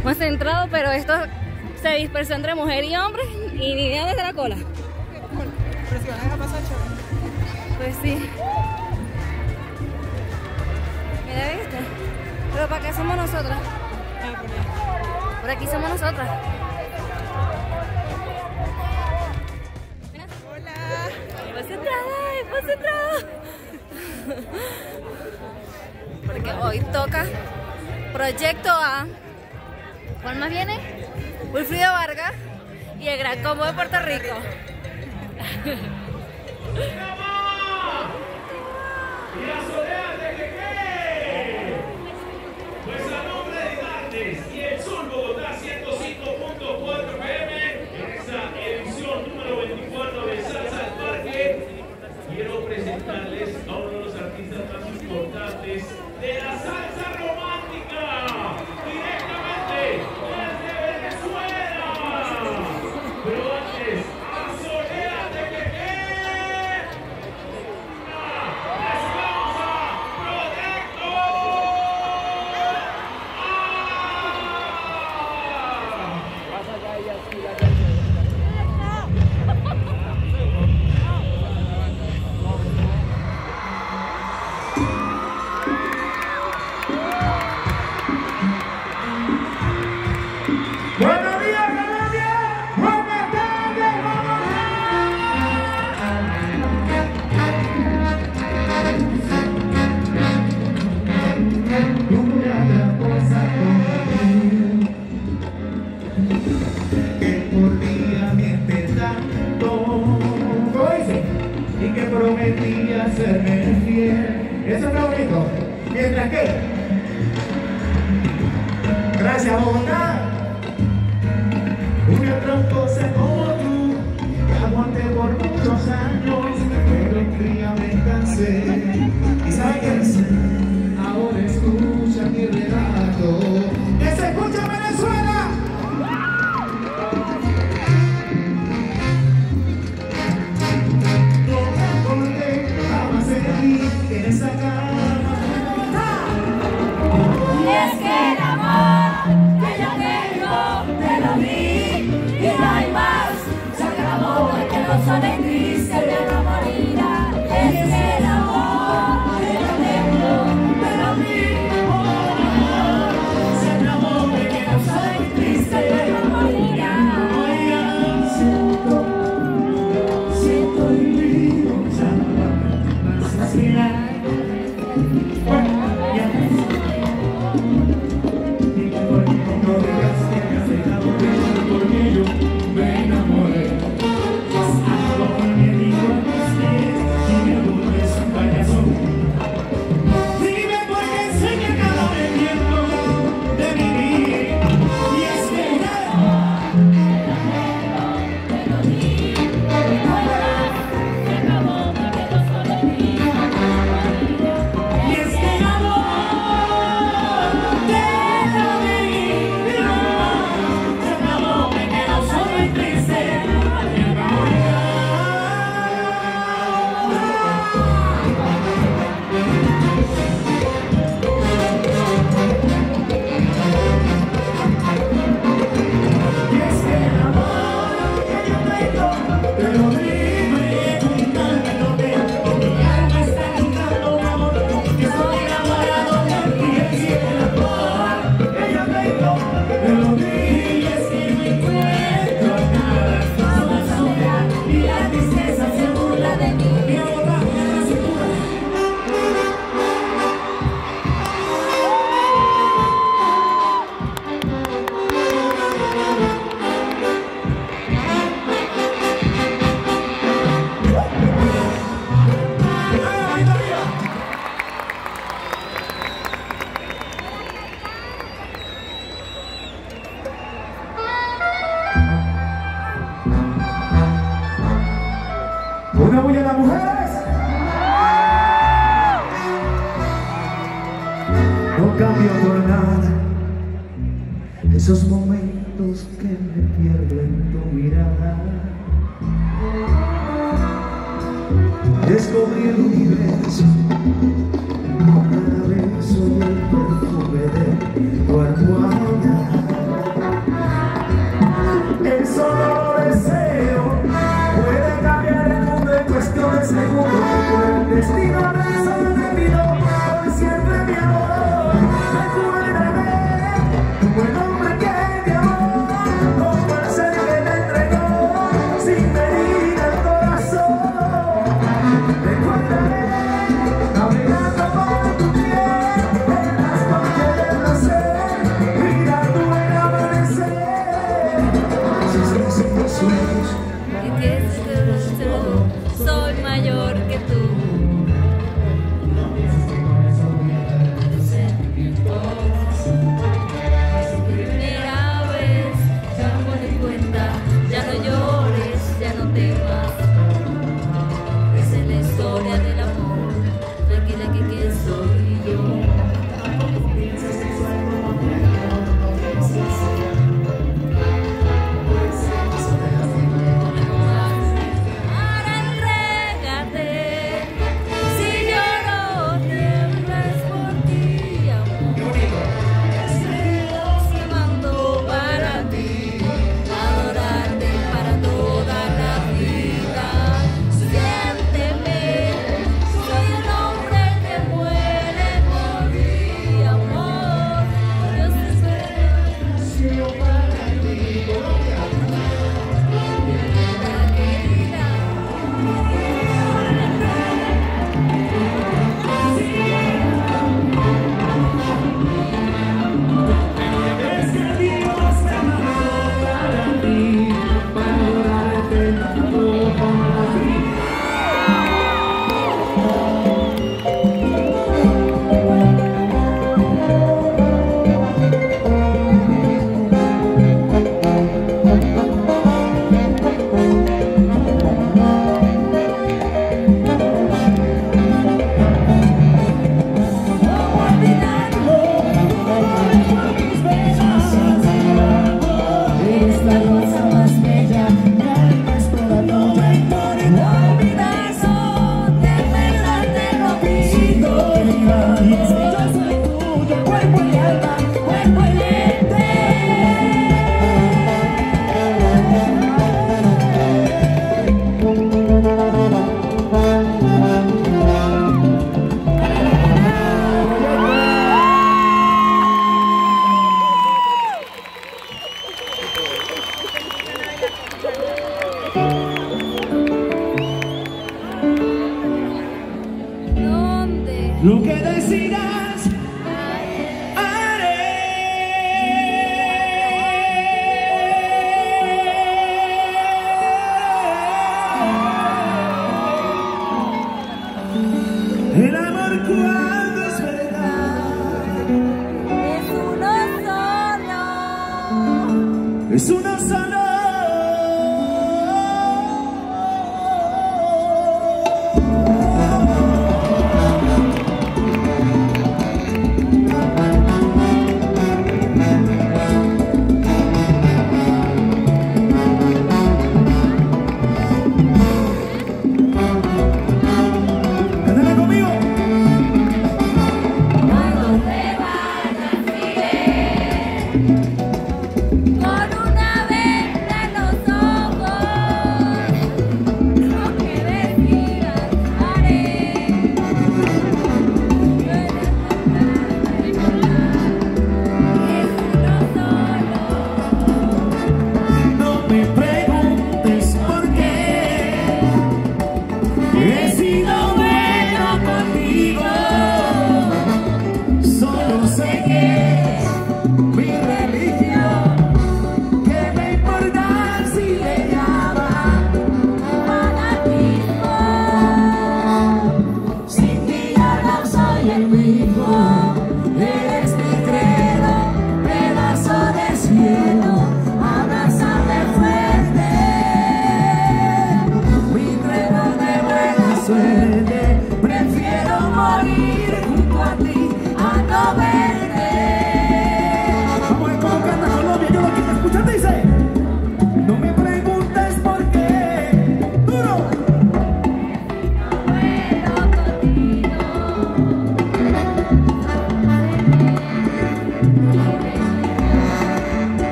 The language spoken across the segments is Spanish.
más centrado, pero esto se dispersó entre mujer y hombre y ni idea de la cola. Pero si van a dejar pasar, chévere. Pues sí. Mira, ¿viste? Pero ¿para qué somos nosotras? Por aquí somos nosotras. Hola. Hemos entrado. Porque hoy toca Proyecto A. ¿Cuál más viene? Wilfrido Vargas y el Gran Combo de Puerto Rico. Y la soledad de que pues a nombre de Dardes y el Sur Bogotá 105.4 FM en esta edición número 24 de Salsa al Parque, quiero presentarles a uno de los artistas más importantes de la salsa romántica, directamente desde Venezuela. Pero antes, a soledad de que prometía serme fiel. Eso es lo bonito. Mientras que, gracias Bogotá, una tramposa como tú, te aguanté por muchos años, pero un día me cansé. ¿Y sabes qué es? Ahora escucha mi relato. ¡Que se escucha Venezuela! En esa cama. Y es que el amor que yo tengo te lo di y no hay más. Se acabó porque no soy triste, me no morirá. Es que el amor que yo tengo te lo di. Se acabó porque no soy triste, me no morirá. Siento y vivo ya no vas a mirar. Una bulla a las mujeres. No cambio por nada esos momentos que me pierdo en tu mirada. Descubrí el universo, cada vez soy el perfume de tu almohada. es uno solo. Prefiero morir junto a ti a no verte.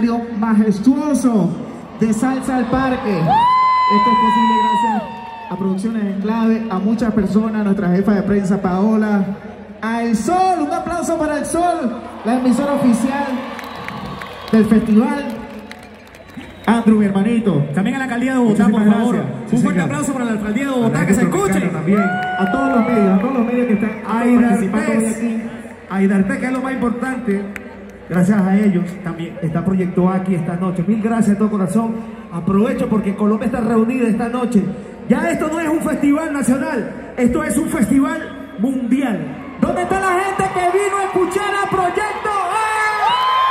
escenario majestuoso de Salsa al Parque. Esto es posible gracias a Producciones en Clave, a muchas personas, a nuestra jefa de prensa Paola, a El Sol, un aplauso para El Sol, la emisora oficial del festival. Andrew, mi hermanito. También a la alcaldía de Bogotá, por favor. Sí, Un fuerte señor. aplauso para la alcaldía de Bogotá, que se escuche. También. A todos los medios que están participando hoy aquí. A Idartes, que es lo más importante. Gracias a ellos también está Proyecto Aquí esta noche. Mil gracias de todo corazón. Aprovecho porque Colombia está reunida esta noche. Ya esto no es un festival nacional, esto es un festival mundial. ¿Dónde está la gente que vino a escuchar a Proyecto A?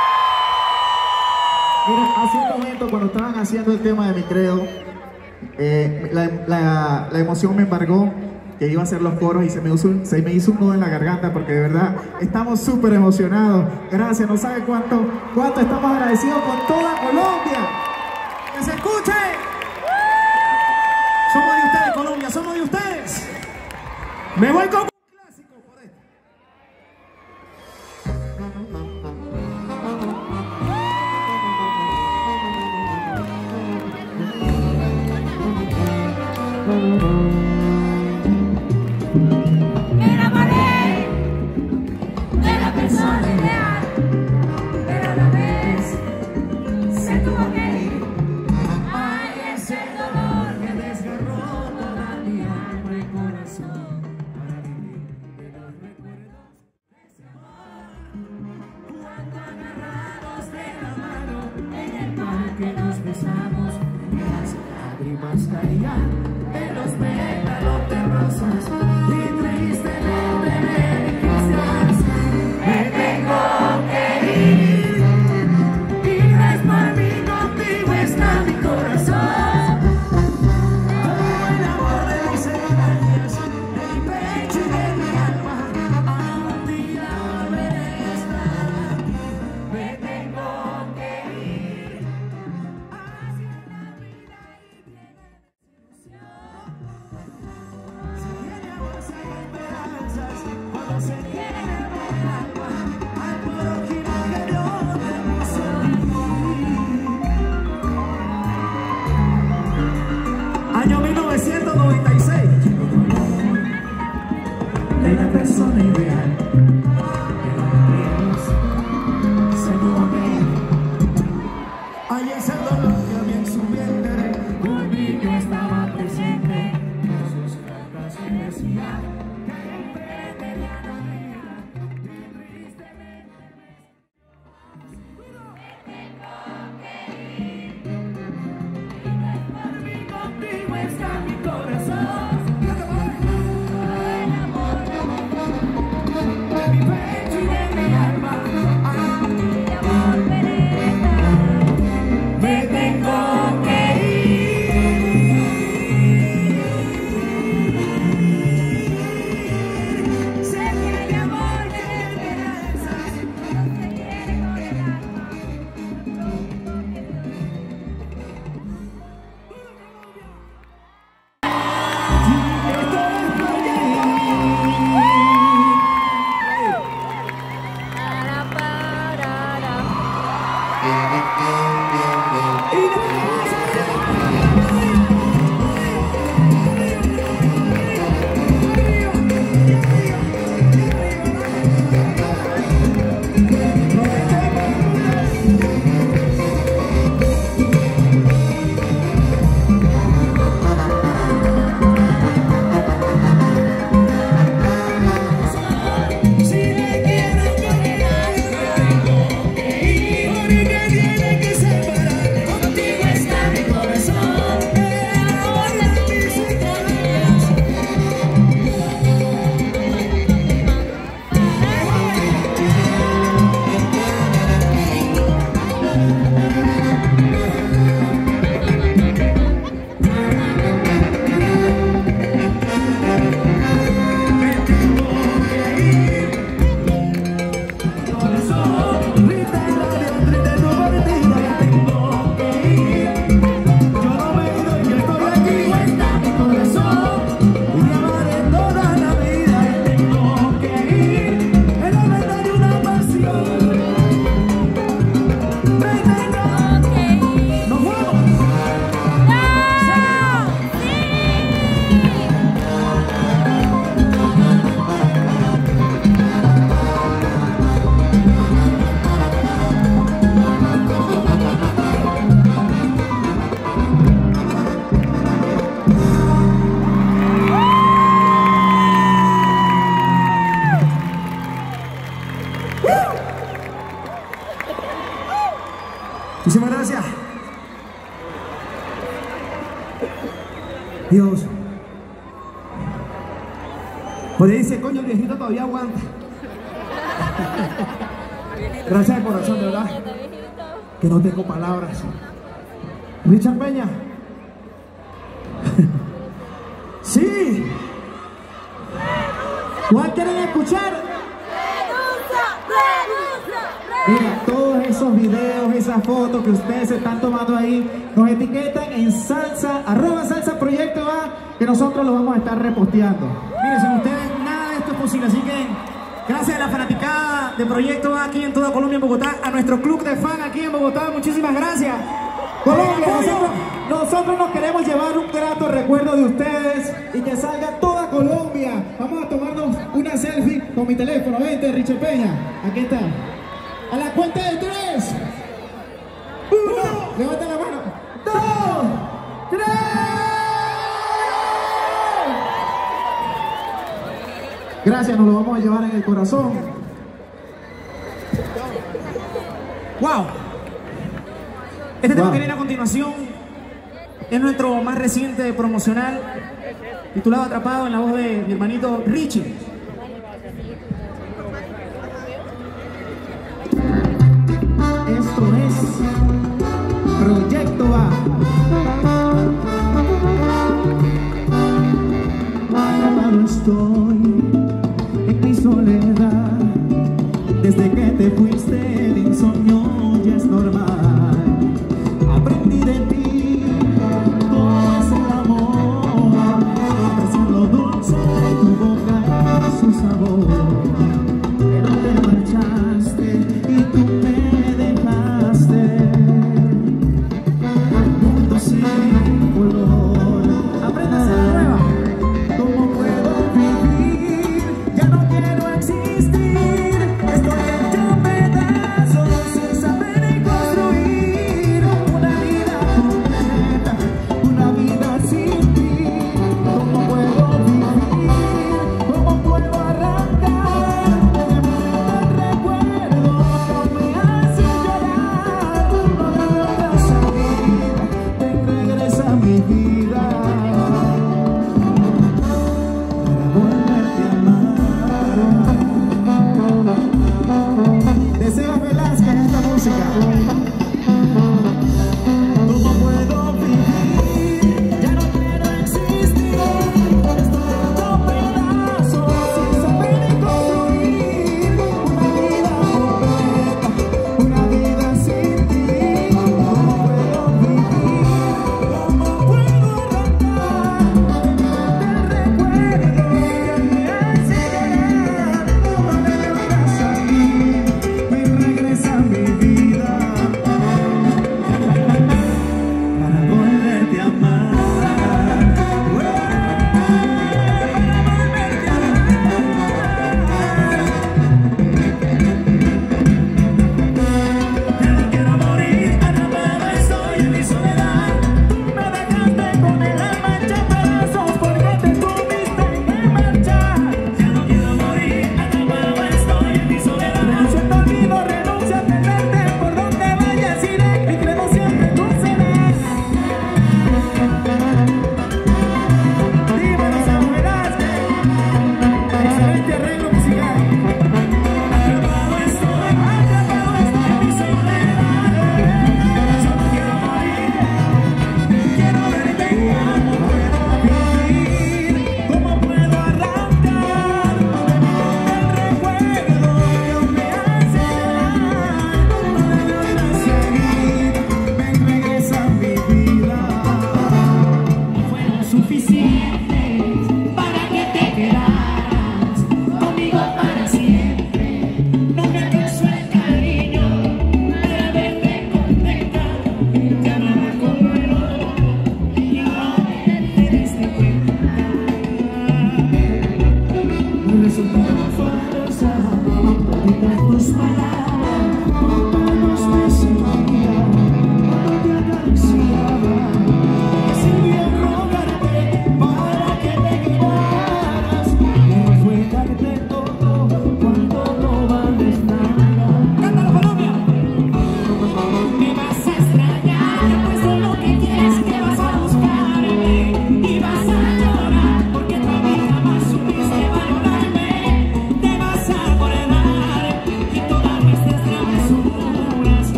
Mira, hace un momento cuando estaban haciendo el tema de Mi Credo, la emoción me embargó, que iba a hacer los coros y se me hizo un nudo en la garganta porque de verdad estamos súper emocionados. Gracias, no sabe cuánto estamos agradecidos con toda Colombia. ¡Que se escuche! Somos de ustedes, Colombia, somos de ustedes. Me voy con un clásico por esto. Me enamoré de la persona ideal, pero a la vez se tuvo que ir. Ay, es el dolor que desgarró toda mi alma y corazón para vivir de los recuerdos de ese amor. Cuando agarrados de la mano en el parque nos besamos, las lágrimas caían de los pétalos de rosas y tristemente me dijiste: me tengo que ir, y no es por mí, contigo está mi corazón. Oh, el amor de mis entrañas, de mi pecho y de mi alma, algún día volveré a estar aquí. Me tengo que ir, así es la vida y viene desilusión. Se tiene amor, se hay esperanzas, cuando se tiene el alma al prójimo que Dios te puso a ti. Año 1996. De la persona ideal, se tuvo que ir. Ay, ese dolor que había en su vientre. Un niño estaba presente, en sus cartas me decía que enfrente ya no había, que tristemente contigo está mi corazón. El amor de Dios. Pues dice, coño, el viejito todavía aguanta. Gracias de corazón, de verdad. Que no tengo palabras. Richard Peña. Sí. ¿Cuál quieren escuchar? Mira, todos esos videos, esas fotos que ustedes se están tomando ahí, nos etiquetan en salsa, @salsaproyectoa, que nosotros los vamos a estar reposteando. Miren, sin ustedes nada de esto es posible, así que gracias a la fanaticada de Proyecto A aquí en toda Colombia, en Bogotá, a nuestro club de fan aquí en Bogotá, muchísimas gracias. Colombia, nosotros nos queremos llevar un grato recuerdo de ustedes y que salga toda Colombia. Vamos a tomarnos una selfie con mi teléfono. Vente, Richard Peña, aquí está. A la cuenta de 3. 1, levanta la mano. 2, 3. Gracias, nos lo vamos a llevar en el corazón. Wow. Este tema que viene a continuación es nuestro más reciente promocional, titulado Atrapado, en la voz de mi hermanito Richie. Esto es Proyecto A. Atrapado estoy en mi soledad. Desde que te fuiste el insomnio ya es normal. Aprendí de ti todo es el amor, apreciar lo dulce de tu boca y su sabor. Pero te marchaste y tú me dejaste. Mundo sin color, aprende a ser nueva. ¿Cómo puedo vivir? Ya no quiero existir. Estoy hecho pedazos sin saber construir una vida completa, una vida sin ti. ¿Cómo puedo vivir? ¿Cómo puedo arrancar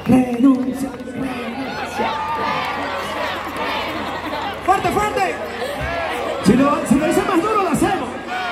renuncia. ¡Fuerte, fuerte! Si lo dice más duro, lo hacemos.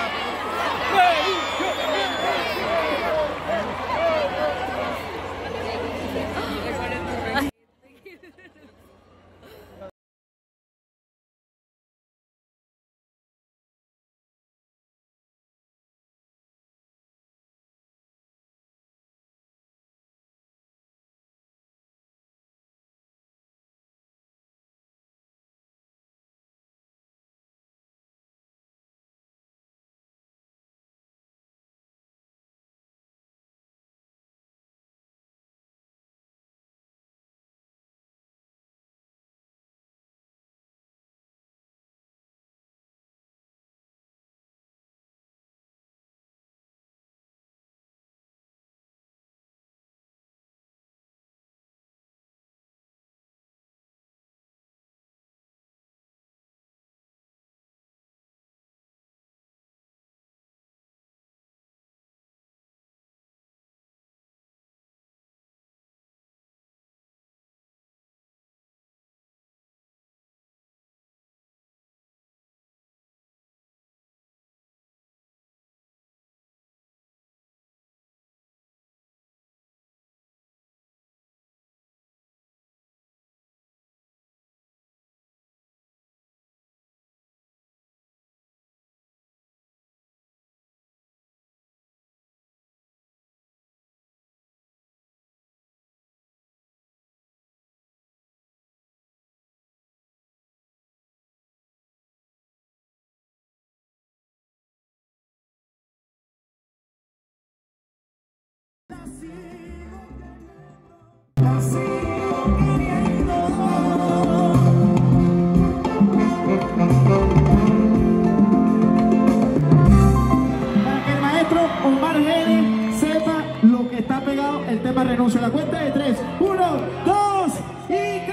El tema renuncio. La cuenta de 3. 1, 2 y 3.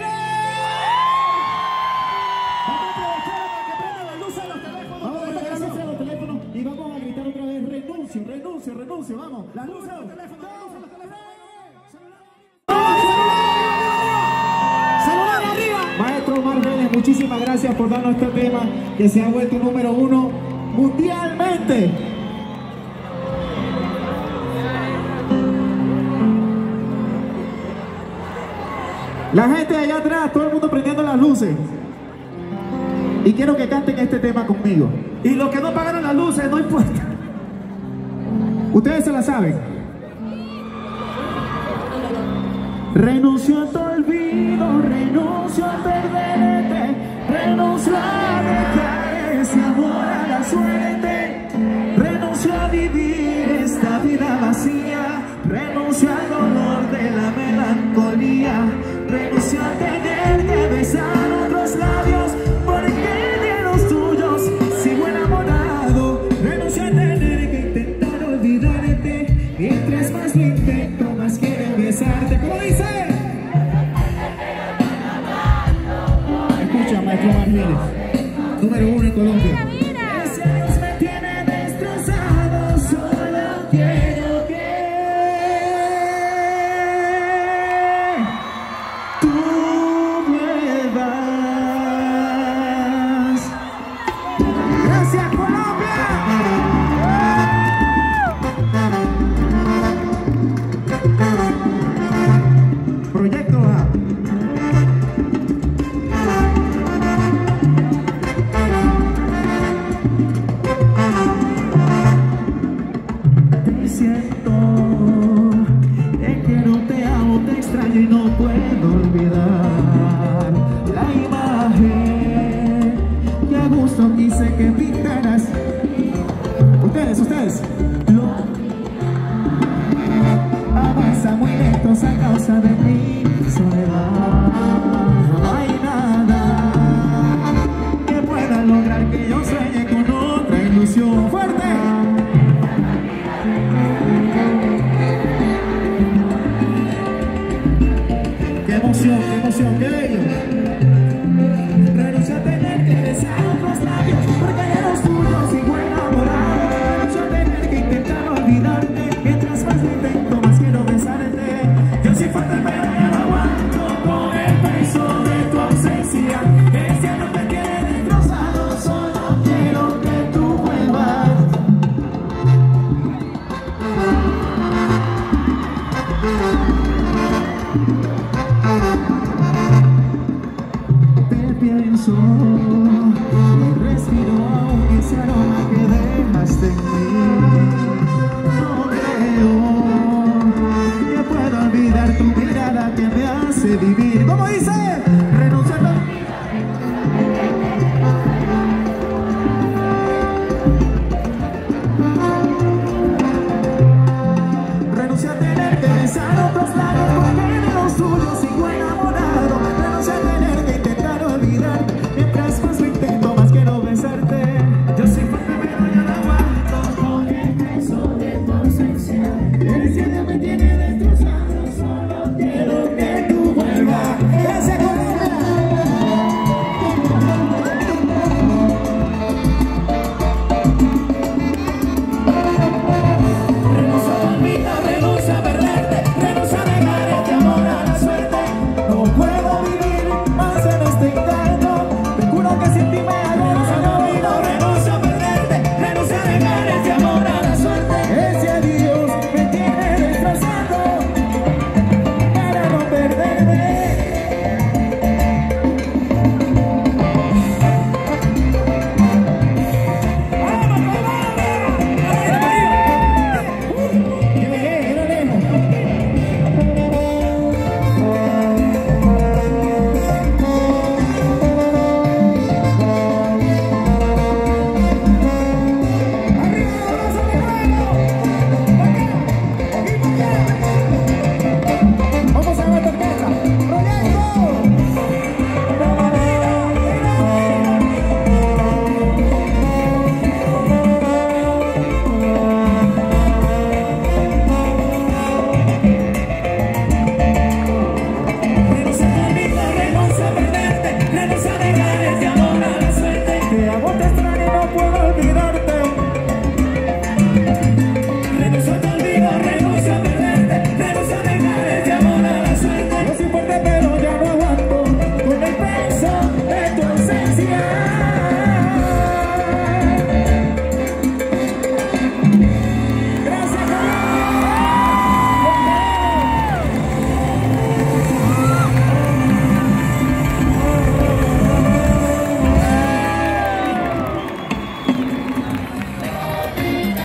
Vamos a aprovechar para que prendan las luces de los teléfonos. Vamos a prender las luces de los teléfonos y vamos a gritar otra vez: renuncio, renuncio, renuncio. Vamos, las luces de los teléfonos. ¡Celular arriba! Maestro Omar Vélez, muchísimas gracias por darnos este tema que se ha vuelto número 1 mundialmente. La gente de allá atrás, todo el mundo prendiendo las luces. Y quiero que canten este tema conmigo. Y los que no pagaron las luces, no importa. Ustedes se la saben. Renuncio a tu olvido, renuncio a perderte, renuncio a dejar ese amor a la suerte, renuncio a vivir esta vida vacía, renuncio al dolor de la melancolía. Renuncio a tener que besar otros labios, porque de los tuyos sigo enamorado. Renuncio a tener que intentar olvidarte, mientras más lo intento, más quiero besarte. ¿Cómo dice? Escucha, maestro Omar Vélez, número 1 en Colombia. Ese Dios me tiene destrozado, solo quiero que a causa de mi soledad. No hay nada que pueda lograr que yo sueñe con otra ilusión. ¡Fuerte! ¡Qué emoción, qué bello! Renuncio a tener que besar otros labios, porque de los tuyos sigo enamorado. Renuncio a tener que intentar olvidarte, mientras más lo intento, más quiero besarte. Yo soy fuerte, pero ya no de vivir.